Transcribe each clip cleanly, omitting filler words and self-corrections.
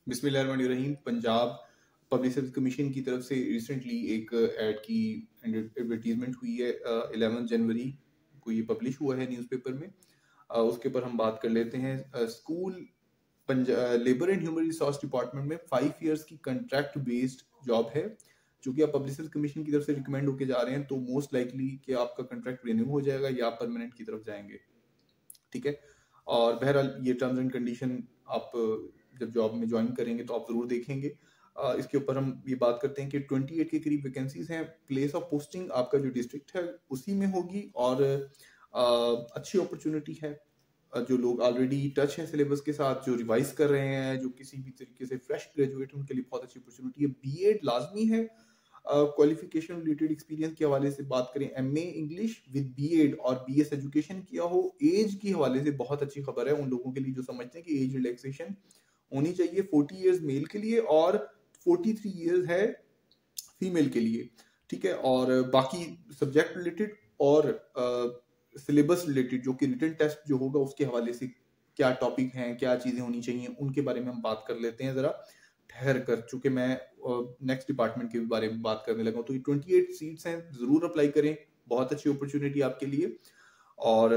बिस्मिल्लाहिर्रहमानिर्रहीम। Punjab public service commission की तरफ से रिसेंटली एक ऐड की एडवर्टीजमेंट हुई है। 11 जनवरी को ये पब्लिश हुआ है न्यूज़पेपर में। उसके ऊपर हम बात कर लेते हैं। School labour and human resource department में 5 इयर्स की कंट्रैक्ट बेस्ड जॉब है, जो कि आप पब्लिक सर्विस कमीशन की तरफ से रिकमेंड होके जा रहे हैं, तो मोस्ट लाइकली कि आपका कंट्रैक्ट रिन्यू हो जाएगा या आप परमानेंट की तरफ जाएंगे। ठीक है। और बहरहाल ये टर्म्स एंड कंडीशन आप जब जॉब में ज्वाइन करेंगे तो आप जरूर देखेंगे। इसके ऊपर हम ये बात करते हैं कि 28 के करीब वैकेंसीज हैं। प्लेस ऑफ पोस्टिंग आपका जो डिस्ट्रिक्ट है उसी में होगी, और अच्छी अपॉर्चुनिटी है। जो लोग ऑलरेडी टच हैं सिलेबस के साथ, जो रिवाइज कर रहे हैं, जो किसी भी तरीके से फ्रेश ग्रेजुएट, उनके लिए बहुत अच्छी अपॉर्चुनिटी है। बीएड लाजमी है। क्वालिफिकेशन रिलेटेड एक्सपीरियंस के हवाले से बात करें, एमए इंग्लिश विद बीएड और बीएस एजुकेशन किया हो। एज के हवाले से बहुत अच्छी खबर है उन लोगों के लिए जो समझते हैं कि एज रिलैक्सेशन होनी चाहिए। 40 इयर्स मेल के लिए और 43 इयर्स है फीमेल के लिए। ठीक है। और बाकी सब्जेक्ट रिलेटेड और सिलेबस रिलेटेड जो कि रिटन टेस्ट जो होगा उसके हवाले से क्या टॉपिक हैं, क्या चीजें होनी चाहिए, उनके बारे में हम बात कर लेते हैं जरा ठहर कर, चूंकि मैं नेक्स्ट डिपार्टमेंट के बारे में बात करने लगा हूं। तो ये 28 सीट्स हैं, जरूर अप्लाई करें, बहुत अच्छी अपॉर्चुनिटी आपके लिए। और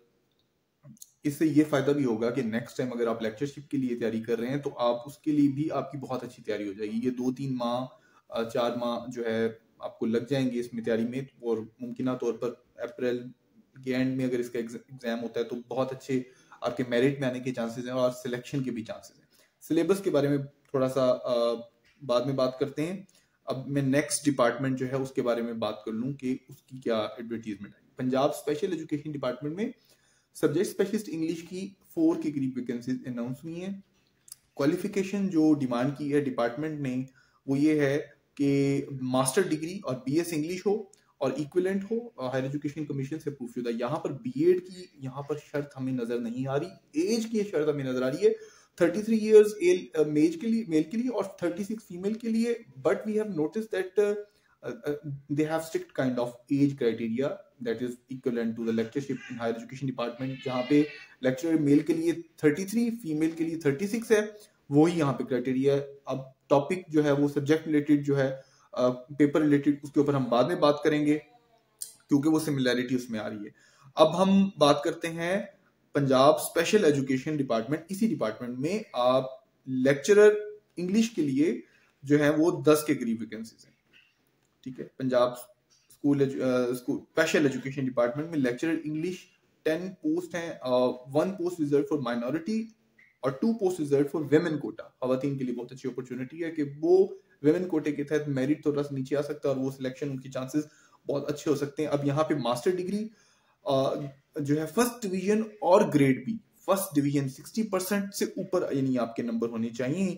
इससे ये फायदा भी होगा कि नेक्स्ट टाइम अगर आप लेक्चरशिप के लिए तैयारी कर रहे हैं तो आप उसके लिए भी आपकी बहुत अच्छी तैयारी हो जाएगी। ये 2-3 माह 4 माह जो है आपको लग जाएंगे इसमें तैयारी में, और मुमकिन तौर पर अप्रैल के एंड में अगर इसका एग्जाम होता है तो बहुत अच्छे आपके मेरिट में आने के चांसेस हैं और सिलेक्शन के भी चांसेस हैं। सिलेबस के बारे में थोड़ा सा बाद में बात करते हैं। अब मैं नेक्स्ट डिपार्टमेंट जो है उसके बारे में बात कर लूँ कि उसकी क्या एडवर्टीजमेंट है। पंजाब स्पेशल एजुकेशन डिपार्टमेंट में सब्जेक्ट स्पेशलिस्ट इंग्लिश की 4 के करीब वैकेंसीज अनाउंस हुई हैं। क्वालिफिकेशन जो डिमांड की है डिपार्टमेंट ने वो ये है कि मास्टर डिग्री और बीएस इंग्लिश हो और इक्विवेलेंट हो, हायर एजुकेशन कमीशन से अप्रूव शुदा। यहाँ पर बीएड की यहाँ पर शर्त हमें नजर नहीं आ रही, एज की शर्त हमें नजर आ रही है। 33 इयर्स मेल के लिए और 36 फीमेल के लिए। But we have notice that they have strict kind of age criteria that is equivalent to the lectureship in higher education department, जहाँ पे लेक्चरर मेल के लिए 33, फीमेल के लिए 36 है, वही यहाँ पे क्राइटेरिया है। अब टॉपिक जो है वो सब्जेक्ट रिलेटेड जो है पेपर रिलेटेड, उसके ऊपर हम बाद में बात करेंगे क्योंकि वो सिमिलैरिटी उसमें आ रही है। अब हम बात करते हैं पंजाब स्पेशल एजुकेशन डिपार्टमेंट। इसी डिपार्टमेंट में आप लेक्चरर इंग्लिश के लिए जो है वो 10 के करीब वैकेंसीज हैं। ठीक है। Punjab school special education department में लेक्चरर इंग्लिश 10 पोस्ट हैं। 1 पोस्ट रिजर्व फॉर माइनॉरिटी और 2 post reserve for women quota. खवातीन के लिए बहुत अच्छी अपॉर्चुनिटी है कि वो वेमेन कोटे के तहत मेरिट थोड़ा सा नीचे आ सकता है और वो सिलेक्शन उनकी चांसेस बहुत अच्छे हो सकते हैं। अब यहाँ पे मास्टर डिग्री जो है फर्स्ट डिवीजन और ग्रेड बी, फर्स्ट डिवीजन 60% से ऊपर यानी आपके नंबर होने चाहिए,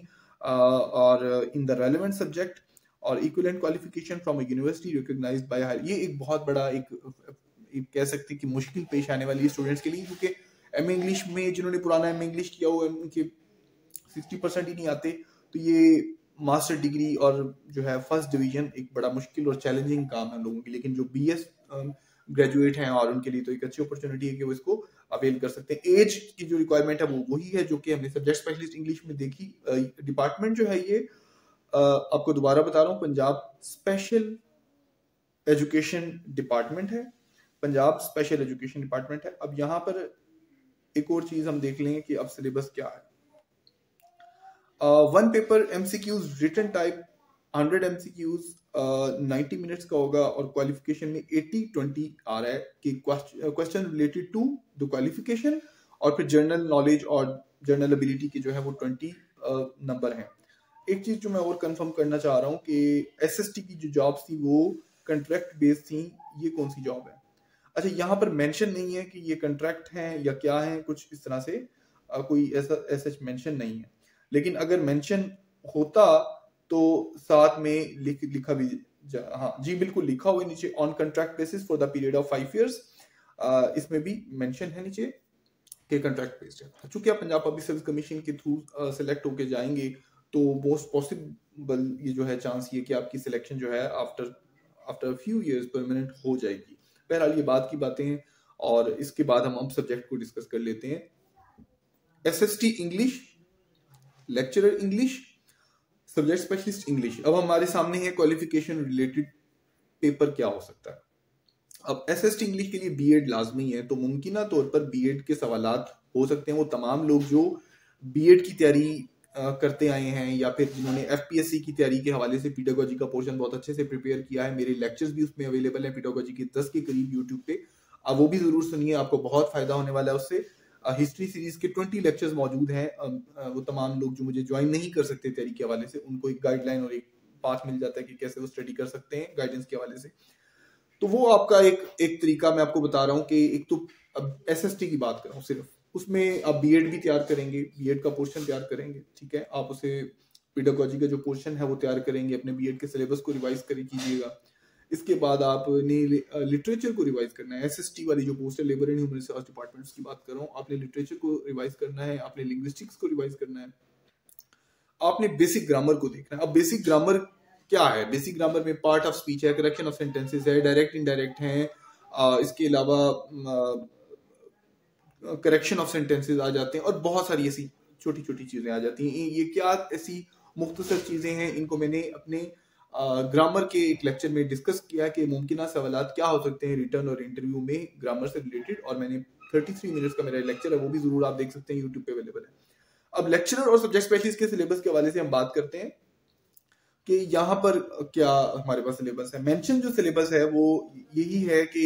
और इन द रेलेवेंट सब्जेक्ट और equivalent qualification from university recognised by higher. ये एक बहुत बड़ा एक कह सकते हैं कि मुश्किल पेश आने वाली स्टूडेंट्स के लिए, क्योंकि एम इंग्लिश में जिन्होंने पुराना एम इंग्लिश किया हुआ है उनके 60% ही नहीं आते। तो ये मास्टर डिग्री और जो है फर्स्ट डिवीजन एक बड़ा मुश्किल और चैलेंजिंग काम है लोगों के लिए, लेकिन जो बीएस ग्रेजुएट हैं और उनके लिए तो एक अच्छी अपॉर्चुनिटी है कि वो इसको अवेल कर सकते हैं। एज की जो रिक्वायरमेंट है वो वही है जो कि हमने सब्जेक्ट स्पेशलिस्ट इंग्लिश में देखी। डिपार्टमेंट जो है ये आपको दोबारा बता रहा हूँ, पंजाब स्पेशल एजुकेशन डिपार्टमेंट है। पंजाब स्पेशल एजुकेशन डिपार्टमेंट है। अब यहाँ पर एक और चीज हम देख लेंगे कि अब सिलेबस क्या है। 1 paper MCQs written type 100 MCQs 90 minutes का होगा, और क्वालिफिकेशन में 80-20 आ रहा है कि question related to the qualification, और फिर जनरल नॉलेज और जनरल एबिलिटी के जो है वो 20 नंबर हैं। एक चीज जो मैं और कंफर्म करना चाह रहा हूँ कि एसएसटी की जो जॉब्स थी वो कंट्रैक्ट बेस्ड थी। ये कौन सी जॉब है? अच्छा, यहाँ पर मेंशन नहीं है कि ये कंट्रैक्ट हैं या क्या है, कुछ इस तरह से कोई ऐसा मेंशन नहीं है। लेकिन अगर मेंशन होता तो साथ में लिखा भी हाँ जी बिल्कुल लिखा हुआ नीचे, on contract basis for the period of 5 years. इसमें भी मेंशन है नीचे कि कंट्रैक्ट बेस्ड है। चूंकि आप पंजाब पब्लिक सर्विस कमीशन के थ्रू सेलेक्ट होके जाएंगे तो मोस्ट पॉसिबल ये जो है चांस ये कि आपकी सिलेक्शन जो है आफ्टर फ्यू इयर्स परमानेंट हो जाएगी। बहरहाल ये बात की बातें हैं, और इसके बाद हम अब सब्जेक्ट को डिस्कस कर लेते हैं। SST English, lecturer English subject specialist English. अब हमारे सामने है क्वालिफिकेशन रिलेटेड पेपर क्या हो सकता है। अब एसएसटी इंग्लिश के लिए बीएड लाजमी है, तो मुमकिन तौर पर बीएड के सवालात हो सकते हैं। वो तमाम लोग जो बीएड की तैयारी करते आए हैं या फिर जिन्होंने एफपीएससी की तैयारी के हवाले से पीडागोजी का पोर्शन बहुत अच्छे से प्रिपेयर किया है, मेरे लेक्चर्स भी उसमें अवेलेबल हैं पीडागोजी के 10 के करीब यूट्यूब पे, अब वो भी जरूर सुनिए, आपको बहुत फायदा होने वाला है उससे। हिस्ट्री सीरीज के 20 लेक्चर्स मौजूद हैं। वो तमाम लोग जो मुझे ज्वाइन नहीं कर सकते तैयारी के हवाले से, उनको एक गाइडलाइन और एक पाथ मिल जाता है कि कैसे वो स्टडी कर सकते हैं गाइडेंस के हवाले से। तो वो आपका एक तरीका मैं आपको बता रहा हूँ कि एक तो अब एसएसटी की बात कर रहा हूँ सिर्फ, उसमें आप बीएड भी तैयार करेंगे, बीएड का पोर्शन तैयार करेंगे, ठीक है, आप उसे पीडागोजी का जो पोर्शन है वो तैयार करेंगे, अपने बीएड के सिलेबस को रिवाइज कीजिएगा। इसके बाद आपने लिटरेचर को रिवाइज करना है। एसएसटी वाली जो पोस्ट है, labour and human resource departments की बात कर रहा हूँ, आपने लिटरेचर को रिवाइज करना है, आपने लिंग्विस्टिक्स को रिवाइज करना है, आपने बेसिक ग्रामर को देखना है। अब बेसिक ग्रामर क्या है? बेसिक ग्रामर में पार्ट ऑफ स्पीच है, करेक्शन ऑफ सेंटेंसेस है, डायरेक्ट इनडायरेक्ट है, इसके अलावा करेक्शन ऑफ सेंटेंसेस आ जाते हैं और बहुत सारी ऐसी छोटी छोटी चीजें आ जाती हैं। ये क्या ऐसी मुख्तसर चीजें हैं, इनको मैंने अपने ग्रामर के एक लेक्चर में डिस्कस किया कि मुमकिन सवालात क्या हो सकते हैं रिटर्न और इंटरव्यू में ग्रामर से रिलेटेड, और मैंने 33 मिनट्स का मेरा लेक्चर है, वो भी जरूर आप देख सकते हैं, यूट्यूब पे अवेलेबल है। अब लेक्चरर और सब्जेक्ट स्पेशलिस्ट के सिलेबस के हवाले से हम बात करते हैं कि यहाँ पर क्या हमारे पास सिलेबस है। मेंशन जो सिलेबस है वो यही है कि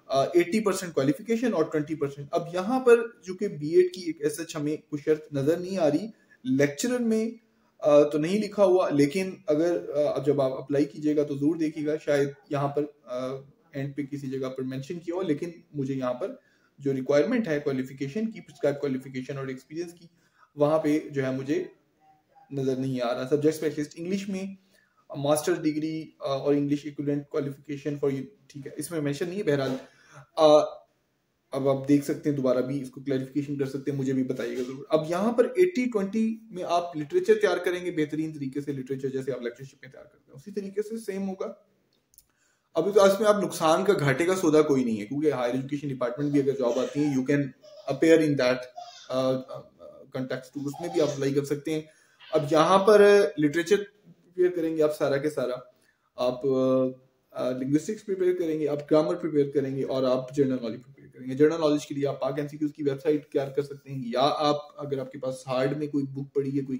80% क्वालिफिकेशन और 20%। अब यहाँ पर जो कि बीएड की एक ऐसा हमें कुछ शर्त नजर नहीं आ रही, लेक्चरर में तो नहीं लिखा हुआ, लेकिन अगर जब आप अप्लाई कीजिएगा तो जरूर देखिएगा, शायद यहाँ पर एंड पे किसी जगह पर मेंशन किया हो, लेकिन मुझे यहाँ पर जो रिक्वायरमेंट है क्वालिफिकेशन की, प्रिस्क्राइब क्वालिफिकेशन और एक्सपीरियंस की, वहां पे जो है मुझे नजर नहीं आ रहा। सब्जेक्ट स्पेशलिस्ट इंग्लिश में मास्टर डिग्री और English equivalent qualification for you, ठीक है, इसमें मेंशन नहीं है। बहरहाल अब आप देख सकते हैं, दोबारा भी इसको क्लैरिफिकेशन कर सकते हैं, मुझे भी बताइएगा जरूर। अब यहाँ पर 80-20 में आप लिटरेचर तैयार करेंगे बेहतरीन तरीके से, लिटरेचर जैसे आप लेक्चरशिप में तैयार करते हैं उसी तरीके से सेम होगा। अभी तो इसमें आप नुकसान का घाटे का सौदा कोई नहीं है, क्योंकि हायर एजुकेशन डिपार्टमेंट भी अगर जॉब आती है, you can appear in that context, उसमें भी आप अप्लाई कर सकते हैं। अब यहाँ पर लिटरेचर प्रिपेयर करेंगे आप सारा के सारा, आप लिंग्विस्टिक्स प्रिपेयर करेंगे, आप ग्रामर प्रिपेयर करेंगे और आप जनरल नॉलेज प्रिपेयर करेंगे। जनरल नॉलेज के लिए आप पाक एमसीक्यूज की वेबसाइट तैयार कर सकते हैं, या आप अगर आपके पास हार्ड में कोई बुक पड़ी है कोई,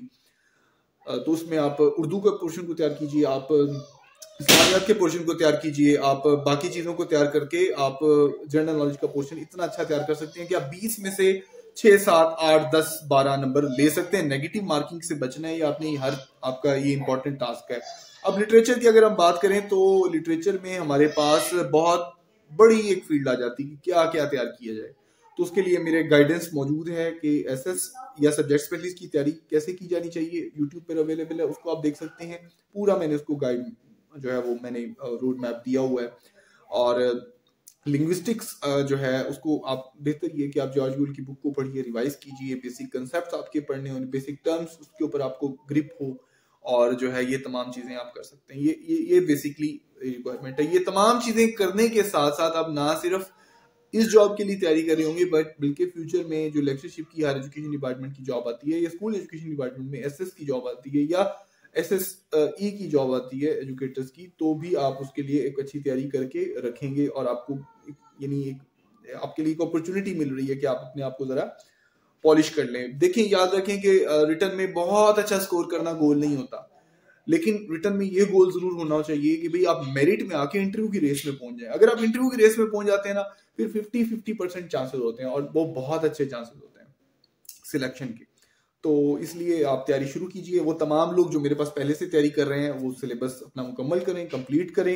तो उसमें आप उर्दू का पोर्शन को तैयार कीजिए, आप इस्लामियात के पोर्शन को तैयार कीजिए, आप बाकी चीजों को तैयार करके आप जनरल नॉलेज का पोर्शन इतना अच्छा तैयार कर सकते हैं कि आप 20 में से 6, 7, 8, 10, 12 नंबर ले सकते हैं। नेगेटिव मार्किंग से बचना है, आपने हर आपका ये इंपॉर्टेंट टास्क है। अब लिटरेचर की अगर हम बात करें तो लिटरेचर में हमारे पास बहुत बड़ी एक फील्ड आ जाती है कि क्या क्या तैयार किया जाए। तो उसके लिए मेरे गाइडेंस मौजूद है कि एसएस या सब्जेक्ट स्पेशलिस्ट की तैयारी कैसे की जानी चाहिए, यूट्यूब पर अवेलेबल है, उसको आप देख सकते हैं। पूरा मैंने उसको गाइड जो है वो मैंने रोड मैप दिया हुआ है। और लिंग्विस्टिक्स जो है उसको आप बेहतर ये कि आप जॉर्ज गूल की बुक को पढ़िए, रिवाइज कीजिए, बेसिक कंसेप्ट आपके पढ़ने हो, बेसिक टर्म्स उसके ऊपर आपको ग्रिप हो, और जो है ये तमाम चीजें आप कर सकते हैं। ये बेसिकली रिक्वायरमेंट है। ये तमाम चीजें करने के साथ साथ आप ना सिर्फ इस जॉब के लिए तैयारी कर रहे होंगे, बट बल्कि फ्यूचर में जो लेक्चरशिप की हायर एजुकेशन डिपार्टमेंट की जॉब आती है, या स्कूल एजुकेशन डिपार्टमेंट में एसएस की जॉब आती है, या एसएसई की जॉब आती है एजुकेटर्स की, तो भी आप उसके लिए एक अच्छी तैयारी करके रखेंगे, और आपको यानी आपके लिए एक अपॉर्चुनिटी मिल रही है कि आप अपने आप को जरा पॉलिश कर लें। देखिए, याद रखें कि रिटर्न में बहुत अच्छा स्कोर करना गोल नहीं होता, लेकिन रिटर्न में ये गोल जरूर होना चाहिए कि भाई आप मेरिट में आके इंटरव्यू की रेस में पहुंच जाए। अगर आप इंटरव्यू की रेस में पहुंच जाते हैं ना, फिर 50% चांसेस होते हैं, और वो बहुत अच्छे चांसेस होते हैं सिलेक्शन के। तो इसलिए आप तैयारी शुरू कीजिए। वो तमाम लोग जो मेरे पास पहले से तैयारी कर रहे हैं, वो सिलेबस अपना मुकम्मल करें, कंप्लीट करें,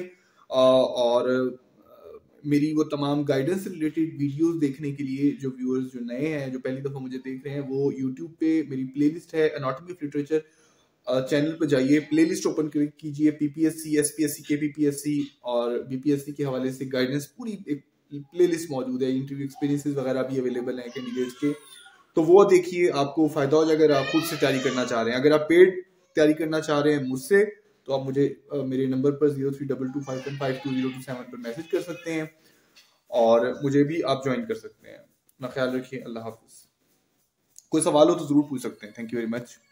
और मेरी वो तमाम गाइडेंस रिलेटेड वीडियोस देखने के लिए जो व्यूअर्स जो नए हैं, जो पहली दफ़ा मुझे देख रहे हैं, वो यूट्यूब पे मेरी प्लेलिस्ट है एनाटॉमी ऑफ लिटरेचर, चैनल पर जाइए, प्लेलिस्ट ओपन कीजिए, पीपीएससी, एसपीएससी, केपीपीएससी और बीपीएससी के हवाले से गाइडेंस पूरी एक प्लेलिस्ट मौजूद है। इंटरव्यू एक्सपीरियंसेस वगैरह भी अवेलेबल हैं कैंडिडेट्स के, तो वो देखिए, आपको फायदा हो जाएगा। अगर आप खुद से तैयारी करना चाह रहे हैं, अगर आप पेड तैयारी करना चाह रहे हैं मुझसे, तो आप मुझे मेरे नंबर पर 0322515207 पर मैसेज कर सकते हैं, और मुझे भी आप ज्वाइन कर सकते हैं। अपना ख्याल रखिए, अल्लाह हाफिज। कोई सवाल हो तो जरूर पूछ सकते हैं। Thank you very much.